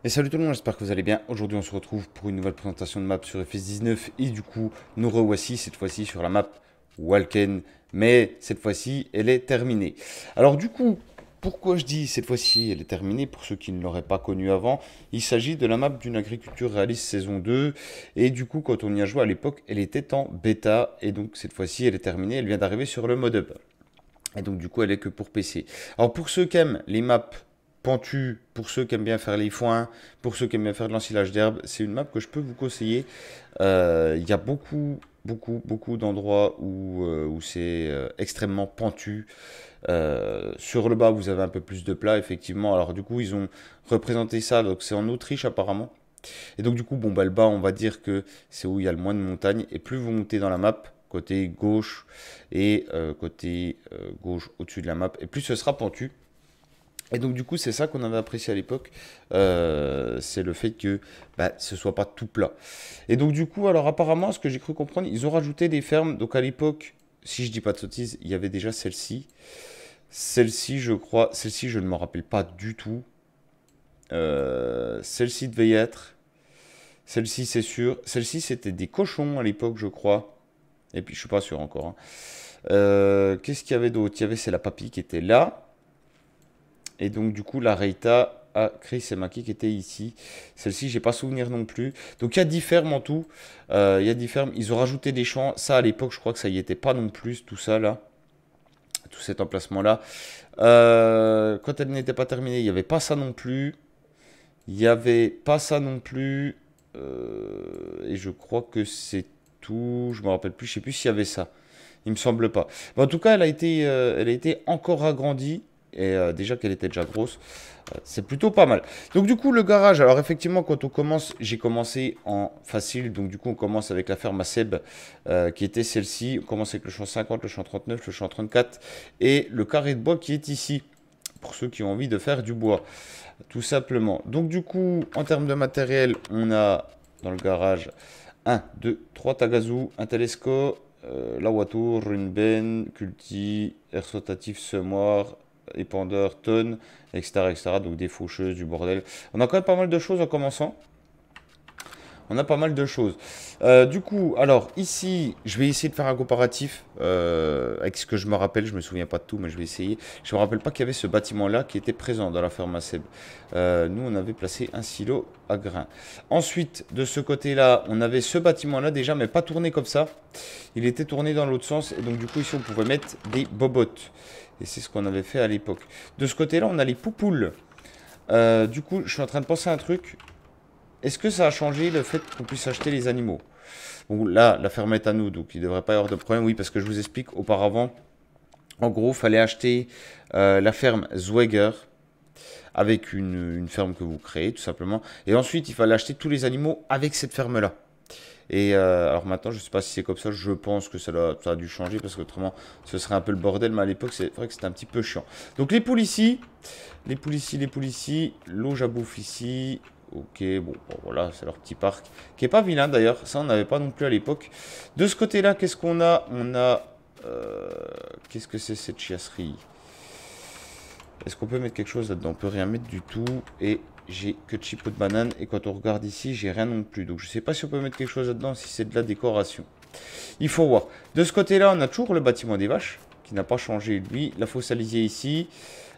Et salut tout le monde, j'espère que vous allez bien. Aujourd'hui on se retrouve pour une nouvelle présentation de map sur FS19 et du coup nous revoici cette fois-ci sur la map Walken, mais cette fois-ci elle est terminée. Alors du coup, pourquoi je dis cette fois-ci elle est terminée pour ceux qui ne l'auraient pas connue avant? Il s'agit de la map d'une agriculture réaliste saison 2 et du coup quand on y a joué à l'époque elle était en bêta et donc cette fois-ci elle est terminée, elle vient d'arriver sur le mode up. Et donc du coup elle est que pour PC. Alors pour ceux qui aiment les maps pentues, pour ceux qui aiment bien faire les foins, pour ceux qui aiment bien faire de l'ensilage d'herbe, c'est une map que je peux vous conseiller. Il y a beaucoup d'endroits où c'est extrêmement pentu. Sur le bas vous avez un peu plus de plat effectivement. Alors du coup ils ont représenté ça, donc c'est en Autriche apparemment. Et donc du coup, bon, bah, le bas, on va dire que c'est où il y a le moins de montagnes. Et plus vous montez dans la map, côté gauche et côté gauche au-dessus de la map, et plus ce sera pentu. Et donc du coup, c'est ça qu'on avait apprécié à l'époque, c'est le fait que bah, ce soit pas tout plat. Et donc du coup, alors apparemment, ce que j'ai cru comprendre, ils ont rajouté des fermes. Donc à l'époque, si je dis pas de sottises, il y avait déjà celle-ci. Celle-ci, je crois, celle-ci, je ne m'en rappelle pas du tout. Celle-ci devait y être. Celle-ci, c'est sûr. Celle-ci, c'était des cochons à l'époque, je crois. Et puis, je suis pas sûr encore, hein. Qu'est-ce qu'il y avait d'autre? Il y avait, c'est la papy qui était là. Et donc, du coup, la Reita a Chris et Maki qui étaient ici. Celle-ci, j'ai pas souvenir non plus. Donc, il y a 10 fermes en tout. Il y a 10 fermes. Ils ont rajouté des champs. Ça, à l'époque, je crois que ça y était pas non plus, tout ça, là. Tout cet emplacement-là. Quand elle n'était pas terminée, il n'y avait pas ça non plus. Il n'y avait pas ça non plus. Et je crois que c'est tout. Je me rappelle plus. Je sais plus s'il y avait ça. Il me semble pas. Mais en tout cas, elle a été encore agrandie. Et déjà qu'elle était déjà grosse, c'est plutôt pas mal. Donc du coup, le garage. Alors effectivement, quand on commence, j'ai commencé en facile. Donc du coup, on commence avec la ferme à Seb, qui était celle-ci. On commence avec le champ 50, le champ 39, le champ 34 et le carré de bois qui est ici. Pour ceux qui ont envie de faire du bois. Tout simplement. Donc du coup, en termes de matériel, on a dans le garage 1, 2, 3 Tagazu, un Telesco, la voiture, une benne, culti, air rotatif, semoir, épandeur, tonne, etc., etc. Donc des faucheuses, du bordel. On a quand même pas mal de choses en commençant. On a pas mal de choses. Du coup, alors ici, je vais essayer de faire un comparatif avec ce que je me rappelle. Je me souviens pas de tout, mais je vais essayer. Je me rappelle pas qu'il y avait ce bâtiment-là qui était présent dans la ferme à Seb. Nous, on avait placé un silo à grains. Ensuite, de ce côté-là, on avait ce bâtiment-là déjà, mais pas tourné comme ça. Il était tourné dans l'autre sens. Et donc, du coup, ici, on pouvait mettre des bobottes. Et c'est ce qu'on avait fait à l'époque. De ce côté-là, on a les poupoules. Du coup, je suis en train de penser à un truc. Est-ce que ça a changé le fait qu'on puisse acheter les animaux? Bon, là, la ferme est à nous, donc il ne devrait pas y avoir de problème. Oui, parce que je vous explique, auparavant, en gros, il fallait acheter la ferme Zweger avec une ferme que vous créez, tout simplement. Et ensuite, il fallait acheter tous les animaux avec cette ferme-là. Et alors maintenant, je ne sais pas si c'est comme ça, je pense que ça a dû changer, parce qu'autrement, ce serait un peu le bordel, mais à l'époque, c'est vrai que c'était un petit peu chiant. Donc les poules ici, les poules ici, l'eau à bouffe ici. Ok, bon, voilà, c'est leur petit parc. Qui est pas vilain d'ailleurs, ça on n'avait pas non plus à l'époque. De ce côté-là, qu'est-ce qu'on a? On a... qu'est-ce que c'est cette chiasserie? Est-ce qu'on peut mettre quelque chose là-dedans? On peut rien mettre du tout. Et j'ai que de chipot de banane. Et quand on regarde ici, j'ai rien non plus. Donc je sais pas si on peut mettre quelque chose là-dedans, si c'est de la décoration. Il faut voir. De ce côté-là, on a toujours le bâtiment des vaches, qui n'a pas changé lui. La fosse à lisier ici.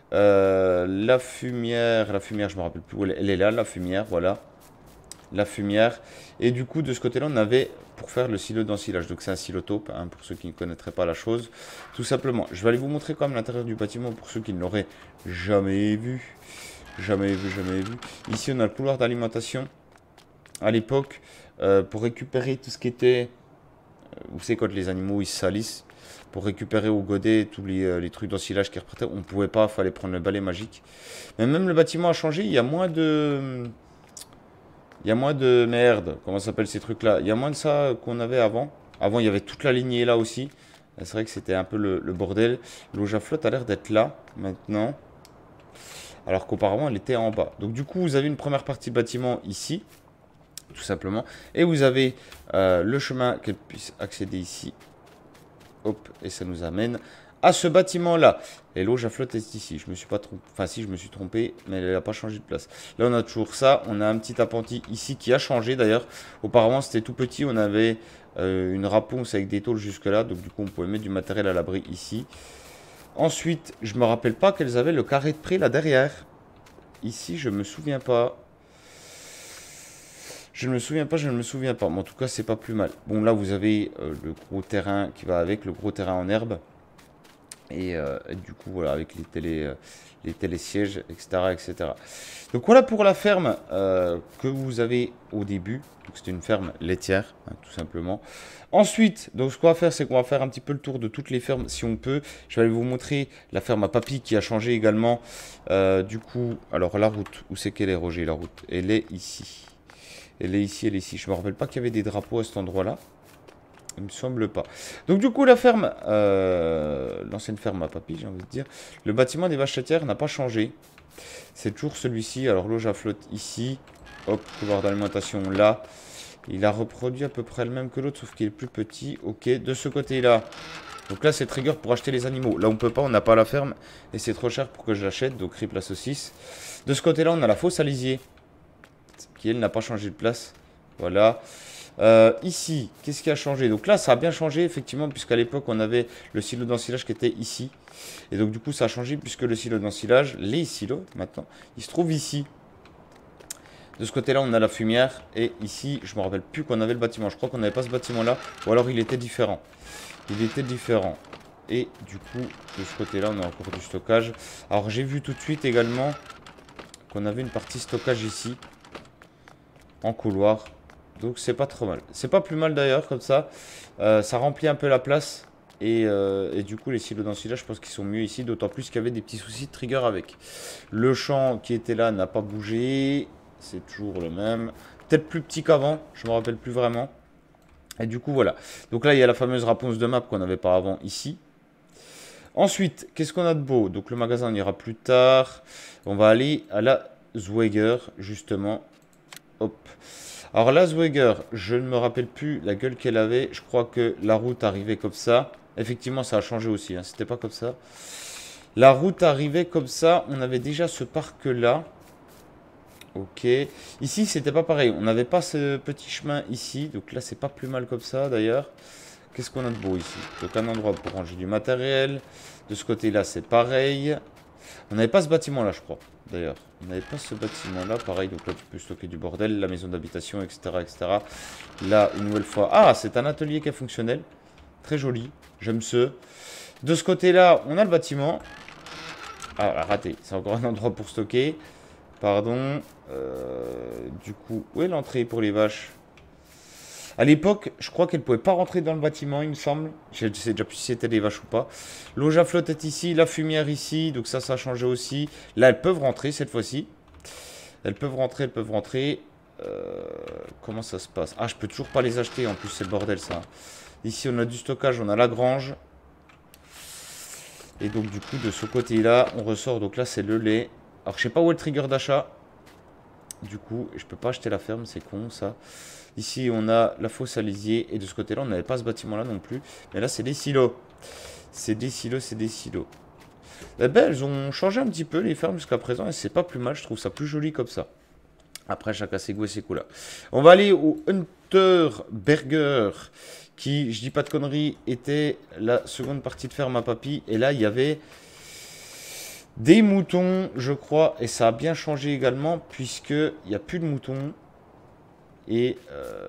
La fumière, je me rappelle plus où elle est là, la fumière, voilà. La fumière. Et du coup, de ce côté-là, on avait pour faire le silo d'ensilage. Donc c'est un silotaupe, hein, pour ceux qui ne connaîtraient pas la chose. Tout simplement. Je vais aller vous montrer quand même l'intérieur du bâtiment pour ceux qui ne l'auraient jamais vu. Jamais vu, jamais vu. Ici, on a le couloir d'alimentation. À l'époque, pour récupérer tout ce qui était... vous savez, quand les animaux ils se salissent, pour récupérer au godet tous les trucs d'ensilage qui repartaient, on ne pouvait pas, il fallait prendre le balai magique. Mais même le bâtiment a changé, il y a moins de... Il y a moins de merde, comment ça s'appelle ces trucs-là? Il y a moins de ça qu'on avait avant. Avant, il y avait toute la lignée là aussi. C'est vrai que c'était un peu le bordel. L'eau à flotte a l'air d'être là, maintenant. Alors qu'auparavant, elle était en bas. Donc du coup, vous avez une première partie bâtiment ici, tout simplement. Et vous avez le chemin qu'elle puisse accéder ici. Hop, et ça nous amène à ce bâtiment-là. Et l'eau à flotte est ici. Je me suis pas trompé. Enfin, si, je me suis trompé, mais elle n'a pas changé de place. Là, on a toujours ça. On a un petit appentis ici qui a changé d'ailleurs. Auparavant, c'était tout petit. On avait une raponce avec des tôles jusque-là. Donc, du coup, on pouvait mettre du matériel à l'abri ici. Ensuite, je me rappelle pas qu'elles avaient le carré de prix là derrière. Ici, je me souviens pas. Je ne me souviens pas, je ne me souviens pas. Mais en tout cas, c'est pas plus mal. Bon, là, vous avez le gros terrain qui va avec, le gros terrain en herbe. Et du coup, voilà, avec les télésièges, etc., etc. Donc, voilà pour la ferme que vous avez au début. Donc, c'est une ferme laitière, hein, tout simplement. Ensuite, donc, ce qu'on va faire, c'est qu'on va faire un petit peu le tour de toutes les fermes, si on peut. Je vais aller vous montrer la ferme à papy qui a changé également. Du coup, alors, la route, où c'est qu'elle est, Roger, la route? Elle est ici. Elle est ici, elle est ici. Je me rappelle pas qu'il y avait des drapeaux à cet endroit-là. Il me semble pas. Donc du coup, la ferme, l'ancienne ferme à papy, j'ai envie de dire. Le bâtiment des vaches laitières n'a pas changé. C'est toujours celui-ci. Alors loge à flotte ici. Hop, couloir d'alimentation là. Il a reproduit à peu près le même que l'autre, sauf qu'il est plus petit. Ok, de ce côté-là. Donc là, c'est trigger pour acheter les animaux. Là, on peut pas, on n'a pas la ferme. Et c'est trop cher pour que je l'achète. Donc, rip la saucisse. De ce côté-là, on a la fosse à lisier, qui elle n'a pas changé de place. Voilà. Ici, qu'est-ce qui a changé? Donc là, ça a bien changé, effectivement, puisqu'à l'époque, on avait le silo d'ensilage qui était ici. Et donc, du coup, ça a changé, puisque le silo d'ensilage, les silos, maintenant, il se trouve ici. De ce côté-là, on a la fumière. Et ici, je me rappelle plus qu'on avait le bâtiment. Je crois qu'on n'avait pas ce bâtiment-là. Ou alors, il était différent. Il était différent. Et du coup, de ce côté-là, on a encore du stockage. Alors, j'ai vu tout de suite également qu'on avait une partie stockage ici. En couloir. Donc c'est pas trop mal. C'est pas plus mal d'ailleurs comme ça. Ça remplit un peu la place. Et du coup les silos d'ensilage je pense qu'ils sont mieux ici. D'autant plus qu'il y avait des petits soucis de trigger avec. Le champ qui était là n'a pas bougé. C'est toujours le même. Peut-être plus petit qu'avant. Je me rappelle plus vraiment. Et du coup voilà. Donc là il y a la fameuse réponse de map qu'on n'avait pas avant ici. Ensuite qu'est-ce qu'on a de beau? Donc le magasin on ira plus tard. On va aller à la Zweger justement. Hop. Alors la Zweger, je ne me rappelle plus la gueule qu'elle avait. Je crois que la route arrivait comme ça. Effectivement, ça a changé aussi. Hein. C'était pas comme ça. La route arrivait comme ça. On avait déjà ce parc-là. Ok. Ici, c'était pas pareil. On n'avait pas ce petit chemin ici. Donc là, c'est pas plus mal comme ça d'ailleurs. Qu'est-ce qu'on a de beau ici? Donc un endroit pour ranger du matériel. De ce côté-là, c'est pareil. On n'avait pas ce bâtiment-là, je crois. D'ailleurs, on n'avait pas ce bâtiment-là. Pareil, donc là, tu peux stocker du bordel, la maison d'habitation, etc., etc. Là, une nouvelle fois. Ah, c'est un atelier qui est fonctionnel. Très joli. J'aime ce. De ce côté-là, on a le bâtiment. Ah, raté. C'est encore un endroit pour stocker. Pardon. Du coup, où est l'entrée pour les vaches? À l'époque, je crois qu'elle ne pouvait pas rentrer dans le bâtiment, il me semble. Je ne sais déjà plus si c'était des vaches ou pas. L'eau à flotte est ici, la fumière ici. Donc ça a changé aussi. Là, elles peuvent rentrer cette fois-ci. Elles peuvent rentrer, elles peuvent rentrer. Comment ça se passe? Ah, je peux toujours pas les acheter. En plus, c'est le bordel, ça. Ici, on a du stockage, on a la grange. Et donc, du coup, de ce côté-là, on ressort. Donc là, c'est le lait. Alors, je sais pas où est le trigger d'achat. Du coup, je peux pas acheter la ferme, c'est con, ça. Ici, on a la fosse à lisier. Et de ce côté-là, on n'avait pas ce bâtiment-là non plus. Mais là, c'est des silos. C'est des silos, c'est des silos. Eh ben, elles ont changé un petit peu, les fermes, jusqu'à présent. Et c'est pas plus mal. Je trouve ça plus joli comme ça. Après, chacun ses goûts et ses couleurs. On va aller au Hunter Burger. Qui, je dis pas de conneries, était la seconde partie de ferme à papy. Et là, il y avait des moutons, je crois. Et ça a bien changé également. Puisqu'il n'y a plus de moutons. Et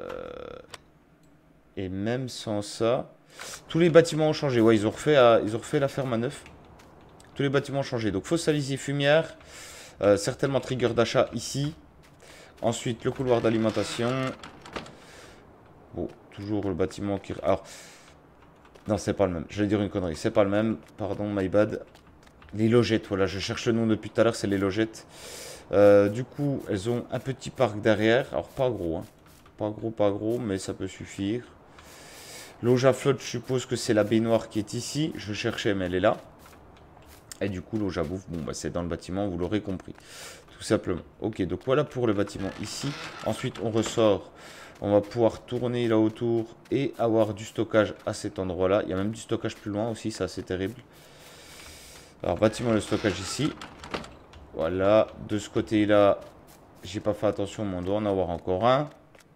même sans ça, tous les bâtiments ont changé. Ouais, ils ont refait la ferme à neuf. Tous les bâtiments ont changé. Donc, fosse à lisier, fumière. Certainement trigger d'achat ici. Ensuite, le couloir d'alimentation. Bon, toujours le bâtiment qui... Alors, non, c'est pas le même. J'allais dire une connerie. C'est pas le même. Pardon, my bad. Les logettes, voilà. Je cherche le nom depuis tout à l'heure. C'est les logettes. Du coup, elles ont un petit parc derrière. Alors, pas gros, hein. Pas gros, mais ça peut suffire. L'auge à flotte, je suppose que c'est la baignoire qui est ici. Je cherchais, mais elle est là. Et du coup, l'auge à bouffe, bon, bah, c'est dans le bâtiment, vous l'aurez compris. Tout tout simplement. Ok, donc voilà pour le bâtiment ici. Ensuite, on ressort. On va pouvoir tourner là autour et avoir du stockage à cet endroit-là. Il y a même du stockage plus loin aussi, ça c'est terrible. Alors, bâtiment de stockage ici. Voilà, de ce côté-là, j'ai pas fait attention, mais on doit en avoir encore un.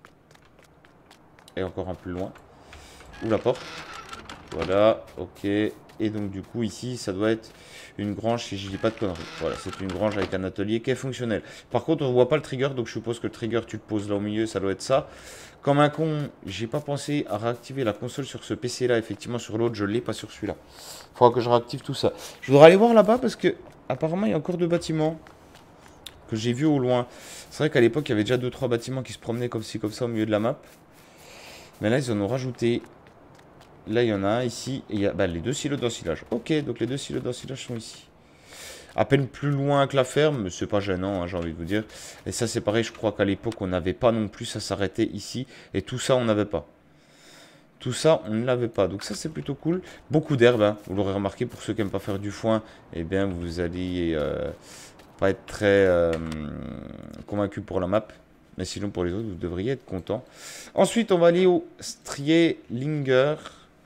Et encore un plus loin. Où la porte? Voilà, ok. Et donc du coup ici ça doit être une grange si je dis pas de conneries. Voilà, c'est une grange avec un atelier qui est fonctionnel. Par contre on voit pas le trigger, donc je suppose que le trigger tu le poses là au milieu, ça doit être ça. Comme un con, j'ai pas pensé à réactiver la console sur ce PC là, effectivement sur l'autre je l'ai, pas sur celui-là. Faudra que je réactive tout ça. Je voudrais aller voir là-bas parce que apparemment il y a encore deux bâtiments que j'ai vus au loin. C'est vrai qu'à l'époque il y avait déjà 2-3 bâtiments qui se promenaient comme ci comme ça au milieu de la map. Mais là ils en ont rajouté. Là, il y en a un ici. Et il y a les 2 silos d'ensilage. Ok, donc les 2 silos d'ensilage sont ici. À peine plus loin que la ferme, mais c'est pas gênant, hein, j'ai envie de vous dire. Et ça, c'est pareil, je crois qu'à l'époque, on n'avait pas non plus, ça s'arrêtait ici. Et tout ça, on n'avait pas. Tout ça, on ne l'avait pas. Donc ça, c'est plutôt cool. Beaucoup d'herbe, hein. Vous l'aurez remarqué, pour ceux qui n'aiment pas faire du foin, eh bien, vous allez pas être très convaincu pour la map. Mais sinon, pour les autres, vous devriez être content. Ensuite, on va aller au Strielinger.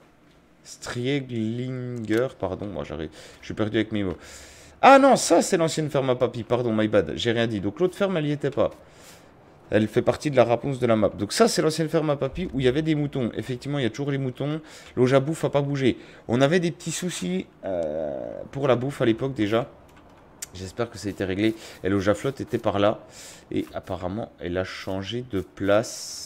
Strielinger, pardon, moi j'arrive, je suis perdu avec mes mots. Ah non, ça c'est l'ancienne ferme à papy, pardon, my bad, j'ai rien dit. Donc l'autre ferme, elle n'y était pas. Elle fait partie de la réponse de la map. Donc ça c'est l'ancienne ferme à papy où il y avait des moutons. Effectivement, il y a toujours les moutons. L'auge bouffe n'a pas bougé. On avait des petits soucis pour la bouffe à l'époque déjà. J'espère que ça a été réglé. Et l'auge flotte était par là. Et apparemment, elle a changé de place.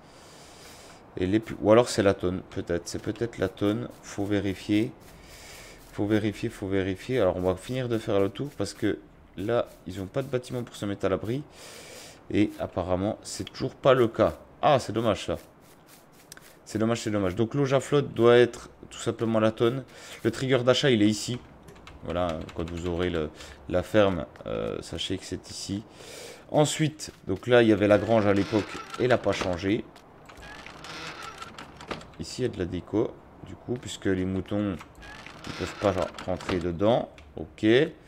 Ou alors c'est la tonne, peut-être. C'est peut-être la tonne. Faut vérifier. Faut vérifier, faut vérifier. Alors on va finir de faire le tour parce que là, ils n'ont pas de bâtiment pour se mettre à l'abri. Et apparemment, c'est toujours pas le cas. Ah, c'est dommage ça. C'est dommage, c'est dommage. Donc l'auge à flotte doit être tout simplement la tonne. Le trigger d'achat, il est ici. Voilà, quand vous aurez la ferme, sachez que c'est ici. Ensuite, donc là, il y avait la grange à l'époque. Elle n'a pas changé. Ici, il y a de la déco, du coup, puisque les moutons ne peuvent pas rentrer dedans. Ok.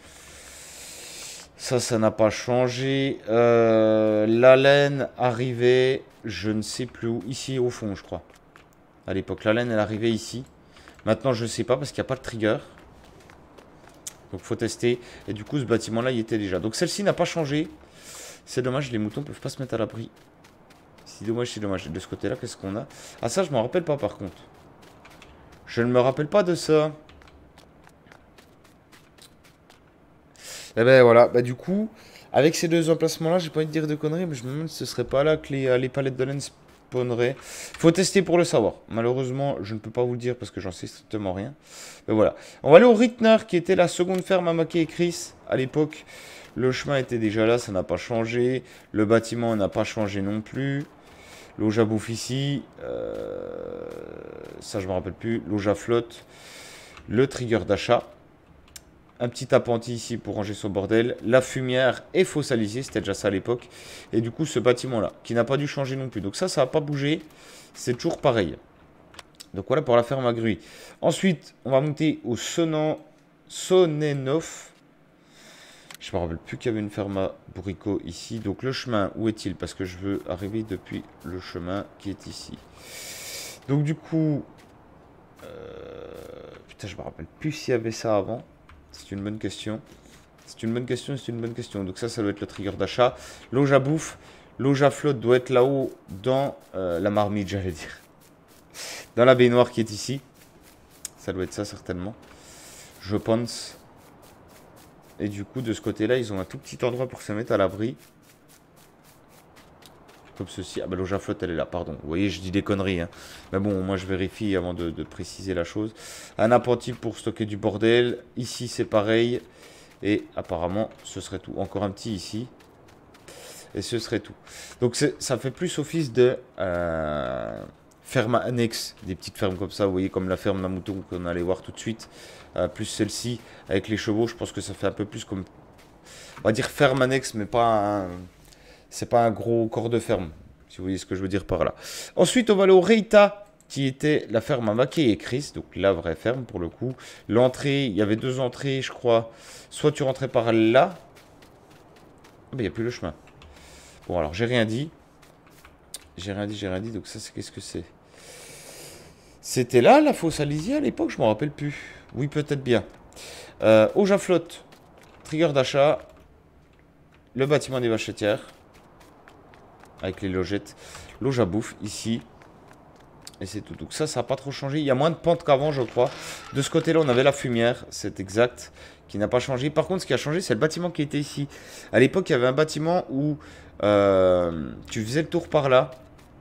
Ça n'a pas changé. La laine arrivait, je ne sais plus où. Ici, au fond, je crois. À l'époque, la laine, elle arrivait ici. Maintenant, je ne sais pas, parce qu'il n'y a pas de trigger. Donc, il faut tester. Et du coup, ce bâtiment-là, il était déjà. Donc, celle-ci n'a pas changé. C'est dommage, les moutons ne peuvent pas se mettre à l'abri. C'est dommage, c'est dommage. De ce côté-là, qu'est-ce qu'on a? Ah, ça, je m'en rappelle pas, par contre. Je ne me rappelle pas de ça. Et ben voilà. Bah, du coup, avec ces deux emplacements-là, j'ai pas envie de dire de conneries, mais je me demande si ce serait pas là que les palettes de laine spawneraient. Faut tester pour le savoir. Malheureusement, je ne peux pas vous le dire parce que j'en sais strictement rien. Mais voilà. On va aller au Rittner, qui était la seconde ferme à Mackay et Chris à l'époque. Le chemin était déjà là, ça n'a pas changé. Le bâtiment n'a pas changé non plus. L'auge à bouffe ici. Ça, je me rappelle plus. L'auge à flotte. Le trigger d'achat. Un petit appentis ici pour ranger son bordel. La fumière et fossaliser. C'était déjà ça à l'époque. Et du coup, ce bâtiment-là, qui n'a pas dû changer non plus. Donc ça n'a pas bougé. C'est toujours pareil. Donc voilà pour la ferme à gruy. Ensuite, on va monter au Sonnenhof. Je me rappelle plus qu'il y avait une ferme à Bourricot ici. Donc le chemin, où est-il? Parce que je veux arriver depuis le chemin qui est ici. Donc du coup... putain, je me rappelle plus s'il y avait ça avant. C'est une bonne question. C'est une bonne question, c'est une bonne question. Donc ça doit être le trigger d'achat. L'auge à bouffe, l'auge à flotte doit être là-haut dans la marmite, j'allais dire. Dans la baignoire qui est ici. Ça doit être ça certainement. Je pense... Et du coup, de ce côté-là, ils ont un tout petit endroit pour se mettre à l'abri. Comme ceci. Ah bah l'auge à flotte, elle est là, pardon. Vous voyez, je dis des conneries. Hein. Mais bon, moi, je vérifie avant de préciser la chose. Un appentis pour stocker du bordel. Ici, c'est pareil. Et apparemment, ce serait tout. Encore un petit ici. Et ce serait tout. Donc, ça fait plus office de ferme annexe. Des petites fermes comme ça, vous voyez, comme la ferme d'un mouton qu'on allait voir tout de suite. Plus celle-ci, avec les chevaux, je pense que ça fait un peu plus comme... On va dire ferme annexe, mais pas un... C'est pas un gros corps de ferme, si vous voyez ce que je veux dire par là. Ensuite, on va aller au Reita, qui était la ferme à Mackay et Chris, donc la vraie ferme pour le coup. L'entrée, il y avait deux entrées, je crois. Soit tu rentrais par là. il n'y a plus le chemin. Bon, alors, j'ai rien dit. J'ai rien dit. Donc ça, c'est qu'est-ce que c'est? C'était là, la fosse à lisier, à l'époque? Je m'en rappelle plus. Oui, peut-être bien. Auge à flotte. Trigger d'achat. Le bâtiment des vachetières. Avec les logettes. L'auge à bouffe, ici. Et c'est tout. Donc ça n'a pas trop changé. Il y a moins de pente qu'avant, je crois. De ce côté-là, on avait la fumière. C'est exact. Qui n'a pas changé. Par contre, ce qui a changé, c'est le bâtiment qui était ici. À l'époque, il y avait un bâtiment où tu faisais le tour par là.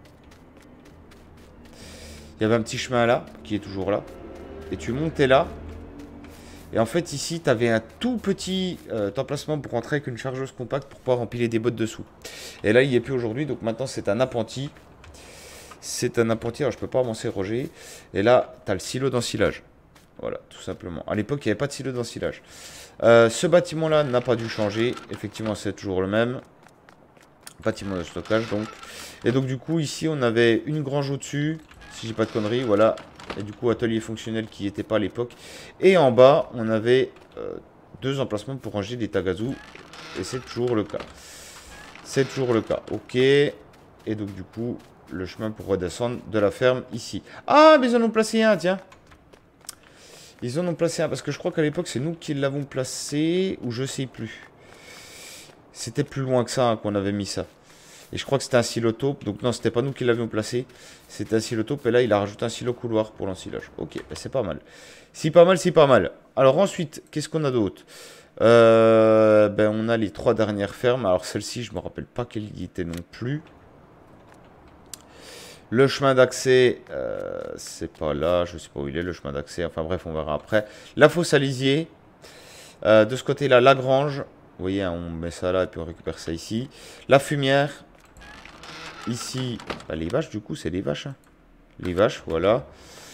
Il y avait un petit chemin là, qui est toujours là. Et tu montais là. Et en fait, ici, tu avais un tout petit emplacement pour rentrer avec une chargeuse compacte pour pouvoir empiler des bottes dessous. Et là, il n'y est plus aujourd'hui. Donc maintenant, c'est un appentis. C'est un appentis. Alors, je peux pas avancer, Roger. Et là, tu as le silo d'ensilage. Voilà, tout simplement. À l'époque, il n'y avait pas de silo d'ensilage. Ce bâtiment-là n'a pas dû changer. Effectivement, c'est toujours le même. Bâtiment de stockage, donc. Et donc, du coup, ici, on avait une grange au-dessus. Si j'ai pas de conneries, voilà. Et du coup, atelier fonctionnel qui n'était pas à l'époque. Et en bas, on avait deux emplacements pour ranger des tagazous. Et c'est toujours le cas. C'est toujours le cas. Ok. Et donc, du coup, le chemin pour redescendre de la ferme ici. Ah, mais ils en ont placé un, tiens. Ils en ont placé un. Parce que je crois qu'à l'époque, c'est nous qui l'avons placé. Ou je sais plus. C'était plus loin que ça hein, qu'on avait mis ça. Et je crois que c'était un silo taupe. Donc non, c'était pas nous qui l'avions placé. C'était un silo taupe. Et là, il a rajouté un silo couloir pour l'ensilage. Ok, ben c'est pas mal. Si pas mal, si pas mal. Alors ensuite, qu'est-ce qu'on a d'autre? Ben on a les 3 dernières fermes. Alors celle-ci, je me rappelle pas quelle y était non plus. Le chemin d'accès, c'est pas là. Je sais pas où il est, le chemin d'accès. Enfin bref, on verra après. La fosse à lisier. De ce côté-là, la grange. Vous voyez, hein, on met ça là et puis on récupère ça ici. La fumière. Ici, bah, les vaches, du coup, c'est les vaches. Hein. Les vaches, voilà.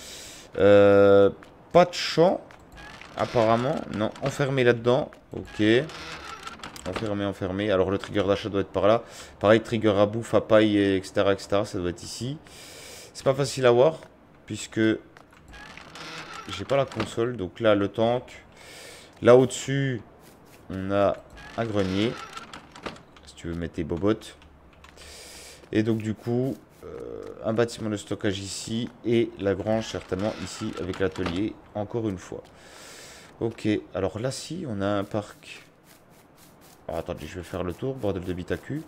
Pas de champ, apparemment. Non, enfermé là-dedans. Ok. Enfermé. Alors, le trigger d'achat doit être par là. Pareil, trigger à bouffe, à paille, etc., etc. Ça doit être ici. C'est pas facile à voir, puisque j'ai pas la console. Donc là, le tank. Là, au-dessus, on a un grenier. Si tu veux mettre tes bobottes. Et donc du coup, un bâtiment de stockage ici et la grange certainement ici avec l'atelier, encore une fois. Ok, alors là si, on a un parc. Alors attendez, je vais faire le tour, bordel de bitacu.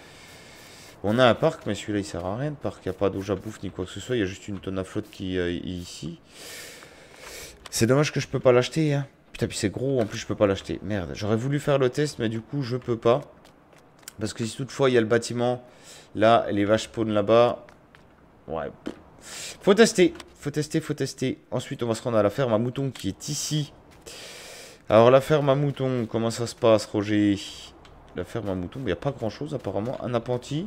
On a un parc, mais celui-là il sert à rien de parc, il n'y a pas d'eau à bouffe ni quoi que ce soit, il y a juste une tonne à flotte qui est ici. C'est dommage que je peux pas l'acheter, hein. Putain, puis c'est gros, en plus je peux pas l'acheter. Merde, j'aurais voulu faire le test, mais du coup je peux pas. Parce que si toutefois il y a le bâtiment... Là, les vaches spawn là-bas. Ouais. Faut tester. Faut tester. Ensuite, on va se rendre à la ferme à moutons qui est ici. Alors, la ferme à moutons, comment ça se passe, Roger? La ferme à moutons, il n'y a pas grand-chose apparemment. Un appentis.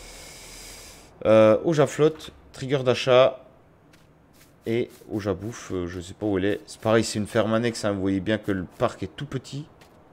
Auge à flotte. Trigger d'achat. Et auge à bouffe, je sais pas où elle est. C'est pareil, c'est une ferme annexe. Hein. Vous voyez bien que le parc est tout petit.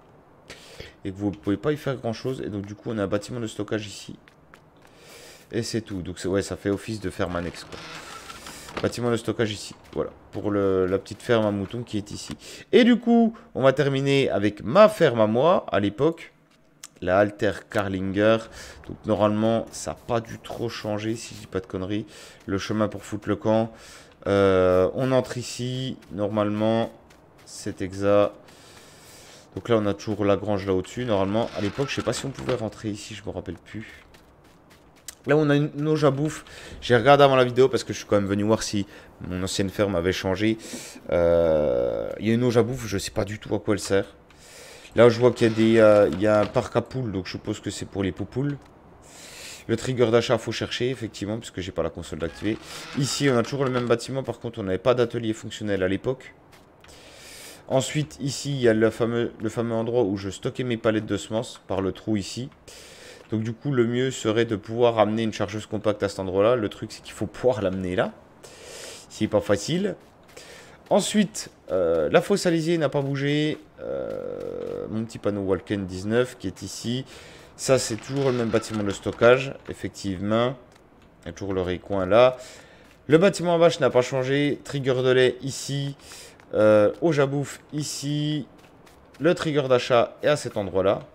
Et que vous ne pouvez pas y faire grand-chose. Et donc, du coup, on a un bâtiment de stockage ici. Et c'est tout. Donc, ouais, ça fait office de ferme annexe, quoi. Bâtiment de stockage ici. Voilà. Pour la petite ferme à moutons qui est ici. Et du coup, on va terminer avec ma ferme à moi, à l'époque. La Alter Carlinger. Donc, normalement, ça n'a pas dû trop changer, si je dis pas de conneries. Le chemin pour foutre le camp. On entre ici. Normalement, c'est exact. Donc là, on a toujours la grange là au-dessus. Normalement, à l'époque, je sais pas si on pouvait rentrer ici. Je me rappelle plus. Là, on a une auge à bouffe. J'ai regardé avant la vidéo parce que je suis quand même venu voir si mon ancienne ferme avait changé. Il y a une auge à bouffe. Je sais pas du tout à quoi elle sert. Là, je vois qu'il y a il y a un parc à poules. Donc, je suppose que c'est pour les poupoules. Le trigger d'achat, faut chercher, effectivement, puisque j'ai pas la console d'activer. Ici, on a toujours le même bâtiment. Par contre, on n'avait pas d'atelier fonctionnel à l'époque. Ensuite, ici, il y a le fameux endroit où je stockais mes palettes de semences par le trou ici. Donc du coup, le mieux serait de pouvoir amener une chargeuse compacte à cet endroit-là. Le truc, c'est qu'il faut pouvoir l'amener là. C'est pas facile. Ensuite, la fosse à lisier n'a pas bougé. Mon petit panneau Walken 19 qui est ici. Ça, c'est toujours le même bâtiment de stockage, effectivement. Il y a toujours le recoin là. Le bâtiment à vache n'a pas changé. Trigger de lait ici. Auge à bouffe ici. Le trigger d'achat est à cet endroit-là.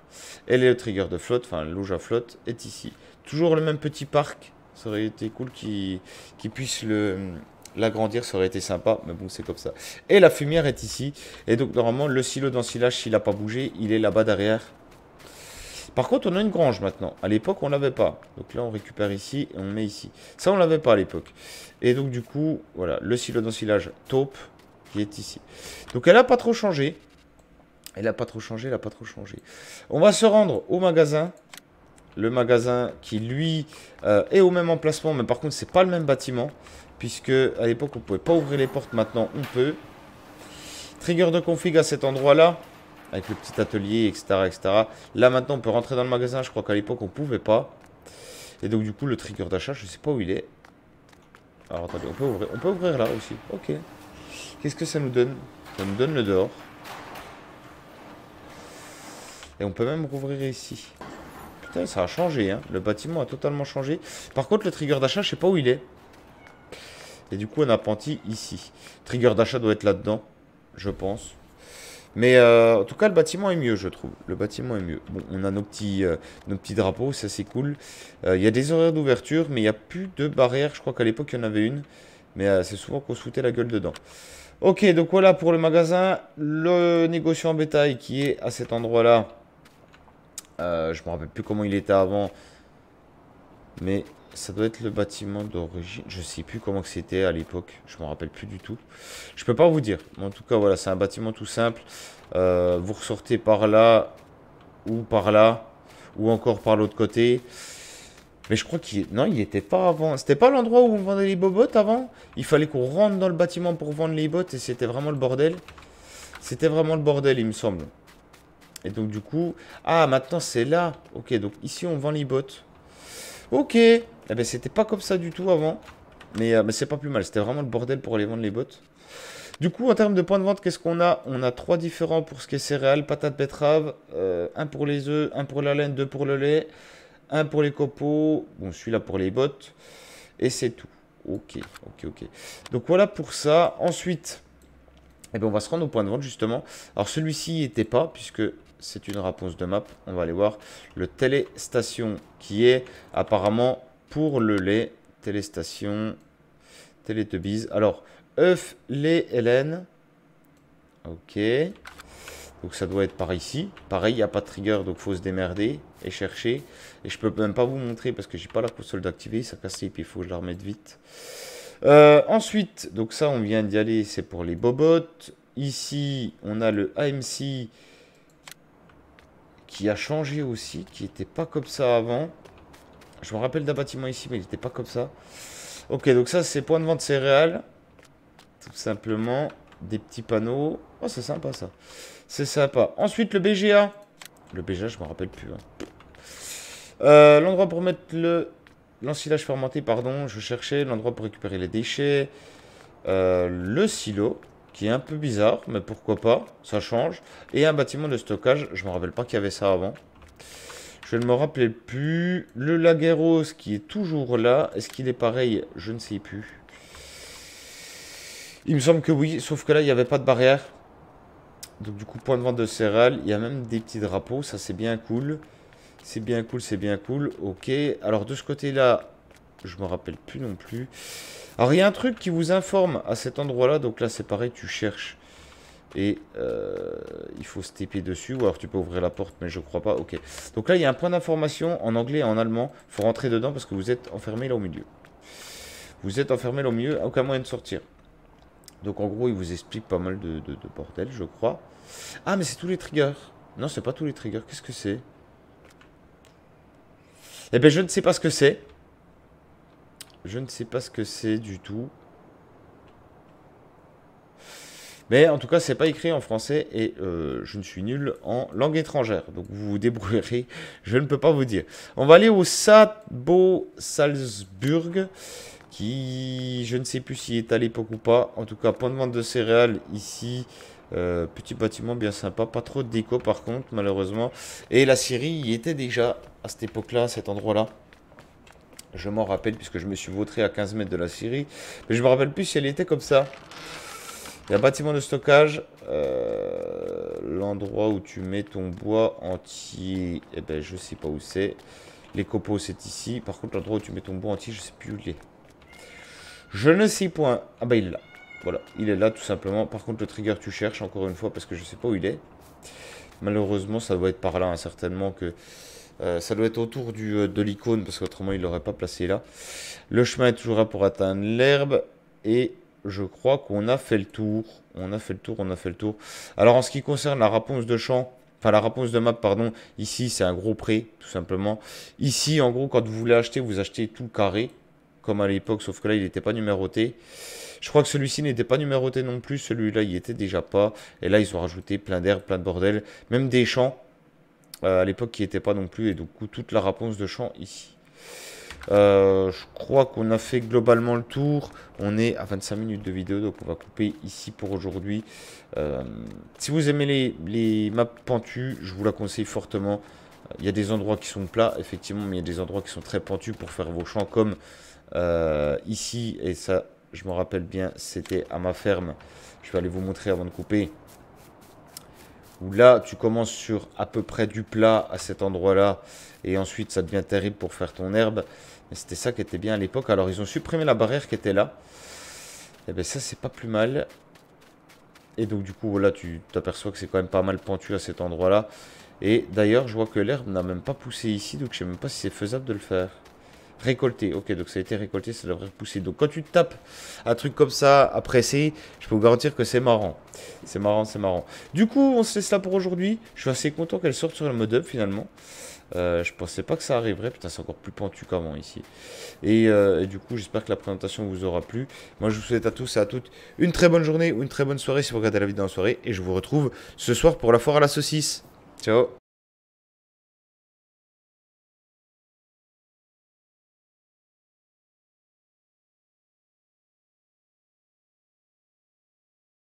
Et le trigger de flotte, enfin la loge à flotte, est ici. Toujours le même petit parc. Ça aurait été cool qu'ils puissent l'agrandir, ça aurait été sympa, mais bon, c'est comme ça. Et la fumière est ici. Et donc, normalement, le silo d'ensilage, s'il n'a pas bougé, il est là-bas derrière. Par contre, on a une grange maintenant. À l'époque, on l'avait pas. Donc là, on récupère ici et on met ici. Ça, on l'avait pas à l'époque. Et donc, du coup, voilà, le silo d'ensilage taupe qui est ici. Donc, elle n'a pas trop changé. Elle n'a pas trop changé, elle n'a pas trop changé. On va se rendre au magasin. Le magasin qui, lui, est au même emplacement. Mais par contre, c'est pas le même bâtiment. Puisque, à l'époque, on pouvait pas ouvrir les portes. Maintenant, on peut. Trigger de config à cet endroit-là. Avec le petit atelier, etc., etc. Là, maintenant, on peut rentrer dans le magasin. Je crois qu'à l'époque, on pouvait pas. Et donc, du coup, le trigger d'achat, je sais pas où il est. Alors, attendez, on peut ouvrir là aussi. Ok. Qu'est-ce que ça nous donne? Ça nous donne le dehors. Et on peut même rouvrir ici. Putain, ça a changé, hein. Le bâtiment a totalement changé. Par contre, le trigger d'achat, je sais pas où il est. Et du coup, un apprenti ici. Trigger d'achat doit être là-dedans, je pense. Mais en tout cas, le bâtiment est mieux, je trouve. Le bâtiment est mieux. Bon, on a nos petits drapeaux, ça c'est cool. Il y a des horaires d'ouverture, mais il n'y a plus de barrières. Je crois qu'à l'époque, il y en avait une. Mais c'est souvent qu'on se foutait la gueule dedans. Ok, donc voilà pour le magasin. Le négociant en bétail qui est à cet endroit-là. Je me rappelle plus comment il était avant. Mais ça doit être le bâtiment d'origine. Je sais plus comment c'était à l'époque. Je me rappelle plus du tout. Je peux pas vous dire. Mais en tout cas, voilà, c'est un bâtiment tout simple. Vous ressortez par là ou par là ou encore par l'autre côté. Mais je crois qu'il... Non, il n'était pas avant. C'était pas l'endroit où on vendait les bobottes avant. Il fallait qu'on rentre dans le bâtiment pour vendre les bottes et c'était vraiment le bordel. C'était vraiment le bordel, il me semble. Et donc du coup... Ah, maintenant c'est là. Ok, donc ici on vend les bottes. Ok. Eh ben c'était pas comme ça du tout avant. Mais c'est pas plus mal. C'était vraiment le bordel pour aller vendre les bottes. Du coup, en termes de points de vente, qu'est-ce qu'on a? On a 3 différents pour ce qui est céréales, patates, betteraves. Un pour les œufs, un pour la laine, 2 pour le lait. Un pour les copeaux. Bon, celui-là pour les bottes. Et c'est tout. Ok, ok, ok. Donc voilà pour ça. Ensuite, eh ben, on va se rendre au point de vente justement. Alors celui-ci n'était pas, puisque c'est une réponse de map. On va aller voir le téléstation qui est apparemment pour le lait. Téléstation, Télétubbies. Alors, œuf, lait, Hélène. Ok. Donc ça doit être par ici. Pareil, il n'y a pas de trigger, donc il faut se démerder et chercher. Et je peux même pas vous montrer parce que j'ai pas la console d'activer. Ça casse les pieds, il faut que je la remette vite. Ensuite, donc ça, on vient d'y aller, c'est pour les bobottes. Ici, on a le AMC qui a changé aussi, qui n'était pas comme ça avant. Je me rappelle d'un bâtiment ici, mais il n'était pas comme ça. Ok, donc ça, c'est point de vente céréales. Tout simplement, des petits panneaux. Oh, c'est sympa ça. C'est sympa. Ensuite, le BGA. Le BGA, je me rappelle plus. Hein. L'endroit pour mettre l'ensilage fermenté, pardon. Je cherchais l'endroit pour récupérer les déchets. Le silo, qui est un peu bizarre, mais pourquoi pas. Ça change. Et un bâtiment de stockage. Je me rappelle pas qu'il y avait ça avant. Je ne me rappelais plus. Le Lagueros qui est toujours là. Est-ce qu'il est pareil? Je ne sais plus. Il me semble que oui, sauf que là, il n'y avait pas de barrière. Donc du coup, point de vente de céréales. Il y a même des petits drapeaux. Ça, c'est bien cool. C'est bien cool, c'est bien cool. Ok. Alors de ce côté-là, je me rappelle plus non plus. Alors il y a un truc qui vous informe à cet endroit-là. Donc là, c'est pareil, tu cherches. Et il faut se taper dessus. Ou alors tu peux ouvrir la porte, mais je crois pas. Ok. Donc là, il y a un point d'information en anglais et en allemand. Il faut rentrer dedans parce que vous êtes enfermé là au milieu. Vous êtes enfermé là au milieu. Aucun moyen de sortir. Donc en gros, il vous explique pas mal de bordel, je crois. Ah, mais c'est tous les triggers. Non, c'est pas tous les triggers. Qu'est-ce que c'est? Eh bien, je ne sais pas ce que c'est. Je ne sais pas ce que c'est du tout. Mais en tout cas, c'est pas écrit en français et je ne suis nul en langue étrangère. Donc vous vous débrouillerez, je ne peux pas vous dire. On va aller au Sabo Salzburg, qui, je ne sais plus s'il est à l'époque ou pas. En tout cas, point de vente de céréales ici. Petit bâtiment bien sympa, pas trop de déco par contre, malheureusement. Et la Syrie y était déjà à cette époque-là, à cet endroit-là. Je m'en rappelle puisque je me suis vautré à 15 mètres de la Syrie. Mais je me rappelle plus si elle était comme ça. Il y a un bâtiment de stockage. L'endroit où tu mets ton bois entier, eh ben, je sais pas où c'est. Les copeaux, c'est ici. Par contre, l'endroit où tu mets ton bois entier, je sais plus où il est. Je ne sais point. Ah bah, il est là. Voilà, il est là, tout simplement. Par contre, le trigger, tu cherches, encore une fois, parce que je sais pas où il est. Malheureusement, ça doit être par là, hein, certainement que... ça doit être autour de l'icône, parce qu'autrement, il l'aurait pas placé là. Le chemin est toujours là pour atteindre l'herbe. Et je crois qu'on a fait le tour. On a fait le tour, on a fait le tour. Alors, en ce qui concerne la réponse de champ... Enfin, la réponse de map, pardon. Ici, c'est un gros pré, tout simplement. Ici, en gros, quand vous voulez acheter, vous achetez tout le carré. Comme à l'époque, sauf que là, il n'était pas numéroté. Je crois que celui-ci n'était pas numéroté non plus. Celui-là, il était déjà pas. Et là, ils ont rajouté plein d'herbes, plein de bordel. Même des champs. À l'époque, qui n'étaient pas non plus. Et du coup, toute la réponse de champ ici. Je crois qu'on a fait globalement le tour. On est à 25 minutes de vidéo, donc on va couper ici pour aujourd'hui. Si vous aimez les maps pentues, je vous la conseille fortement. Il y a des endroits qui sont plats, effectivement, mais il y a des endroits qui sont très pentus pour faire vos champs comme ici. Et ça, je me rappelle bien, c'était à ma ferme. Je vais aller vous montrer avant de couper. Où là, tu commences sur à peu près du plat à cet endroit-là. Et ensuite, ça devient terrible pour faire ton herbe. Mais c'était ça qui était bien à l'époque. Alors, ils ont supprimé la barrière qui était là. Et bien, ça, c'est pas plus mal. Et donc, du coup, voilà, tu t'aperçois que c'est quand même pas mal pentu à cet endroit-là. Et d'ailleurs, je vois que l'herbe n'a même pas poussé ici. Donc, je sais même pas si c'est faisable de le faire. Récolté, ok, donc ça a été récolté, ça devrait pousser. Donc quand tu tapes un truc comme ça à presser, je peux vous garantir que c'est marrant. C'est marrant, c'est marrant. Du coup, on se laisse là pour aujourd'hui. Je suis assez content qu'elle sorte sur le mode up finalement. Je pensais pas que ça arriverait. Putain, c'est encore plus pentu qu'avant ici. Et du coup, j'espère que la présentation vous aura plu. Moi, je vous souhaite à tous et à toutes une très bonne journée ou une très bonne soirée si vous regardez la vidéo en soirée. Et je vous retrouve ce soir pour la foire à la saucisse. Ciao.